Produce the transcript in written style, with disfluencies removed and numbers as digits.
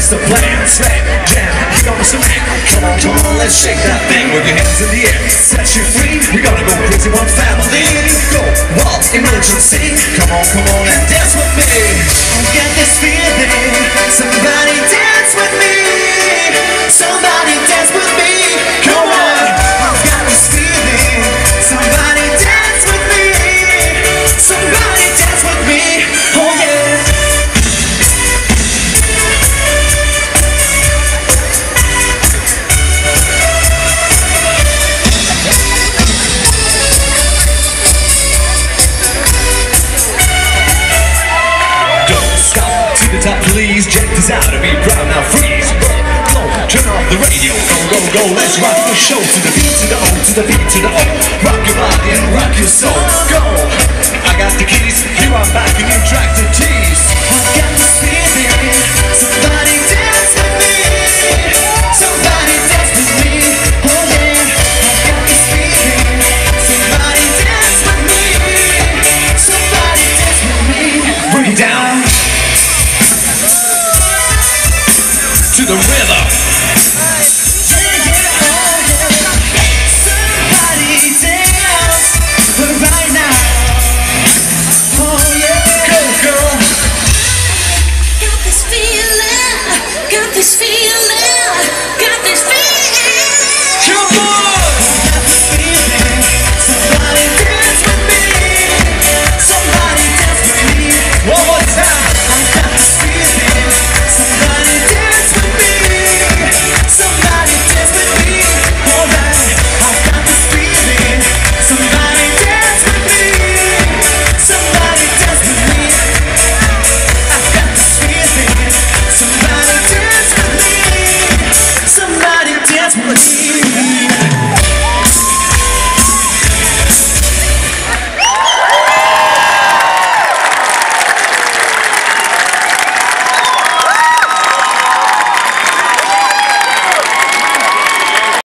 what's the plan? Slam, jam, we gonna smack. Come on, let's shake that thing with your hands in the air. Set you free, we gonna go crazy, one family. Go, walk, emergency. Come on, and dance with me. Get this feeling, somebody dance with me. Somebody dance with me. Come on, I've got this feeling. Somebody dance with me. Somebody dance with me. Oh yeah. To the top, please check this out and be proud. Now freeze, blow, turn off the radio. Go, let's rock the show. To the beat, to the O, to the beat, to the O. Rock your body and rock your soul. Go, I got the keys, you are back and you track the tease. I've got